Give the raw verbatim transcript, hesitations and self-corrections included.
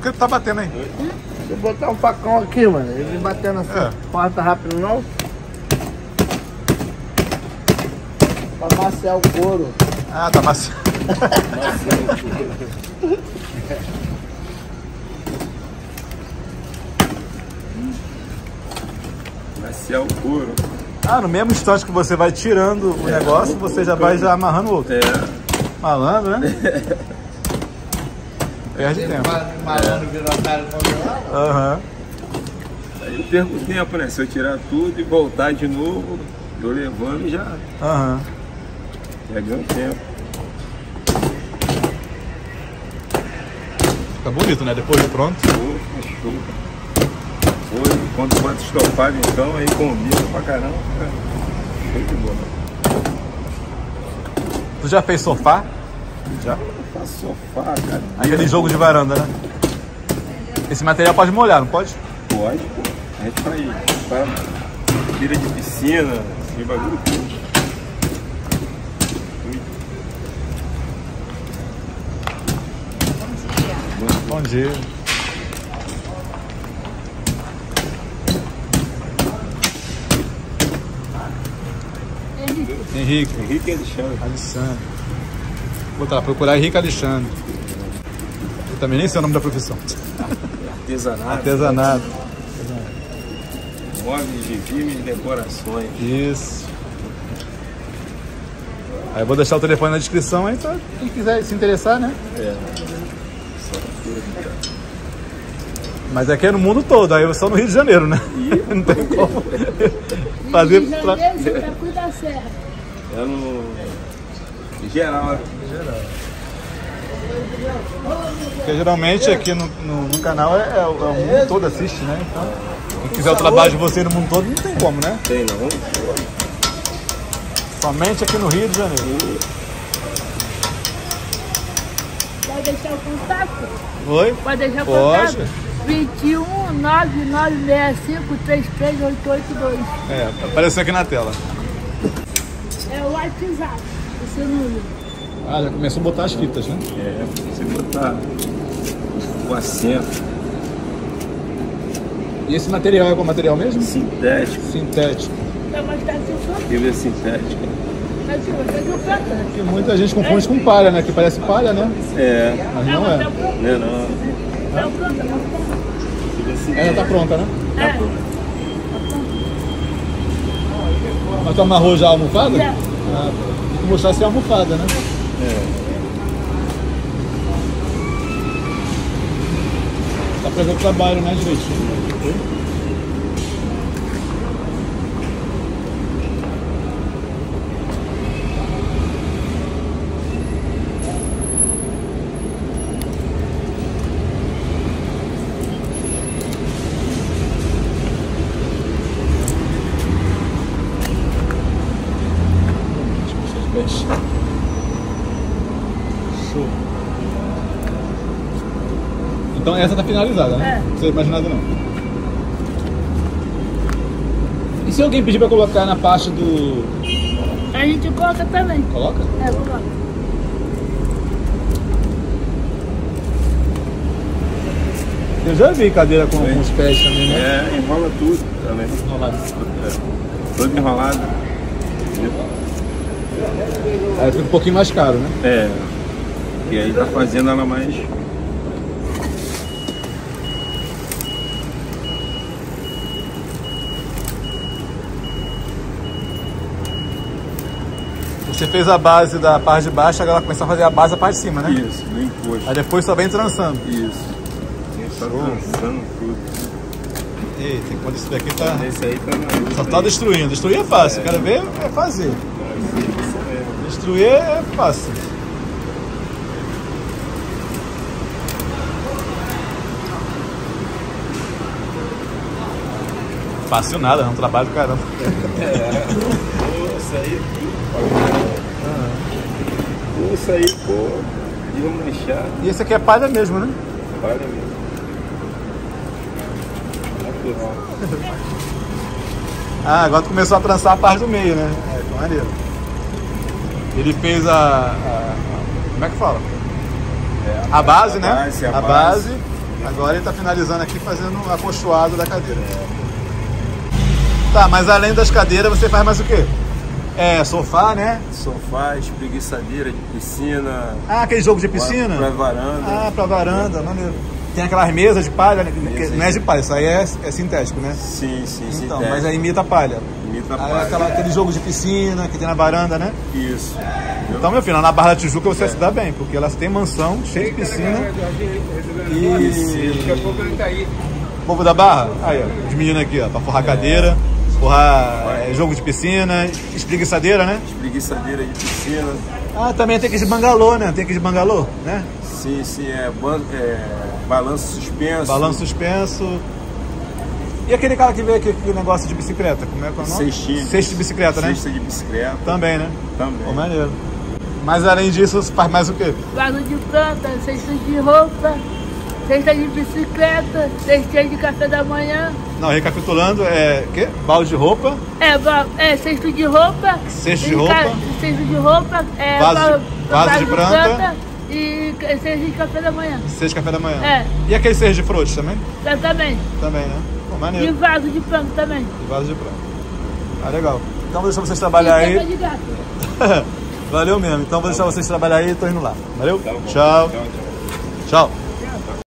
que ele tá batendo aí. Se eu botar um facão aqui, mano, ele vem batendo assim, É. corta rápido não. Pra amaciar o couro. Ah, tá macio. Maciar o couro. Ah, no mesmo instante que você vai tirando o É, negócio, o- você o já vai cano. já amarrando o outro. É. Malandro, né? Perde Tem tempo. malandro virou a cara congelado. Aham. Aí eu perco tempo, né? Se eu tirar tudo e voltar de novo, eu levando e já, Aham. já ganho tempo. Fica bonito, né? Depois de pronto. Pô, show. Pô, quando bota estofado então, aí combina pra caramba. Cara. Show de bola. Tu já fez sofá? Já. Faz sofá, cara. Aquele jogo de varanda, né? Esse material pode molhar, não pode? Pode, pô. A gente faz, faz beira de piscina, assim, bagulho tudo. Bom dia. Henrique. Henrique Alexandre. Alexandre. Vou botar, procurar Henrique Alexandre. Eu também nem sei o nome da profissão. Artesanato. Artesanato. Móveis de vimes e decorações. Isso. Aí eu vou deixar o telefone na descrição aí pra quem quiser se interessar, né? É. Só tudo, Mas aqui é no mundo todo, aí só no Rio de Janeiro, né? Não tem como fazer Rio de pra... Janeiro, Santa Cruz da Serra. É no geral. Porque geralmente aqui no, no, no canal é, é, o- é o mundo todo assiste, né? Então, quem quiser o trabalho de você no mundo todo, não tem como, né? Tem não? Somente aqui no Rio de Janeiro. Pode deixar o contato? Oi? Pode deixar o Pode. contato? vinte e um, nove nove seis cinco, três três oito oito dois. É, apareceu aqui na tela. É o WhatsApp, esse número. Ah, já começou a botar as fitas, né? É, você botar o assento E esse material é qual material mesmo? sintético, Sintético. Vai mostrar se eu sou. fibra sintética. Mas se você não planta. Que muita gente confunde com palha, né? Que parece palha, né? É, Mas não é. né não. Não planta, não planta. Fibra sintética. Ela tá pronta, né? É. Mas tu amarrou já a almofada? Já. Ah, tem que mostrar se é almofada, né? É. Dá pra ver o trabalho, né, direitinho. Show. Então essa tá finalizada, né? É. Não precisa mais nada não. E se alguém pedir pra colocar na parte do... A gente coloca também. Coloca? É, coloca. Eu já vi cadeira com, com os pés também, né? É, enrola tudo também. Enrolado. É. Todo enrolado. Aí fica um pouquinho mais caro, né? É. E aí tá fazendo ela mais. Você fez a base da parte de baixo, agora começa a fazer a base da parte de cima, né? Isso, no encosto. Aí depois só vem trançando. Isso. Só dançando tudo. Eita, enquanto isso daqui tá... Esse aí tá na Só tá destruindo. Destruir é fácil, quero ver é fazer. Destruir é fácil. Fácil nada, é um trabalho do caramba. Isso aí. Isso aí, pô. E vamos deixar. E esse aqui é palha mesmo, né? Para mesmo. Natural. Ah, agora tu começou a trançar a parte do meio, né? É, ficou maneiro. Ele fez a, a- a- como é que fala? É, A base, né? base, A base. Agora ele tá finalizando aqui, fazendo um acolchoado da cadeira. Tá, mas além das cadeiras, você faz mais o quê? É, sofá, né? Sofá, espreguiçadeira de piscina. Ah, aquele jogo de piscina? Pra varanda. Ah, pra varanda, maneiro. Tem aquelas mesas de palha, né? Que não é de palha, isso aí é, é sintético, né? Sim, sim, Então, sintético. mas aí imita a palha. Imita a Aí palha. aquela, aquele jogo de piscina que tem na varanda, né? Isso. Então, meu filho, na Barra da Tijuca você é. se dá bem, porque elas têm mansão, cheia de piscina. E... Daqui a pouco ele tá aí. Povo da Barra, aí ó, os meninos aqui, ó, pra forrar cadeira, forrar é, jogo de piscina, espreguiçadeira, né? Espreguiçadeira de piscina. Ah, também tem aqui de bangalô, né? Tem aqui de bangalô, né? Sim, sim, é, ban é balanço suspenso. Balanço suspenso. E aquele cara que veio aqui, aquele negócio de bicicleta, como é que é o nome? Cestinha. Cesto de bicicleta, né? Cesta de bicicleta. Também, né? Também. Pô, maneiro. Mas além disso, você faz mais o quê? Vaso de planta, cesta de roupa, cesta de bicicleta, cestinha de café da manhã. Não, recapitulando, é o quê? Balde de roupa, É, va- é cesto de roupa. Cesto de e roupa. ca- Cesto de roupa. É, Vaso de- va- vaso de planta. E ca- cesto de café da manhã. cesto de café da manhã. É. E aquele cesto de frutas também? Eu também. Também, né? Pô, E maneiro. vaso de planta também. E vaso de planta. Ah, legal. Então vou deixar vocês trabalhar E cama aí. de gato. Valeu mesmo. Então vou deixar vocês trabalhar aí e tô indo lá. Valeu? Tá bom. Tchau. Tchau, tchau. Tchau.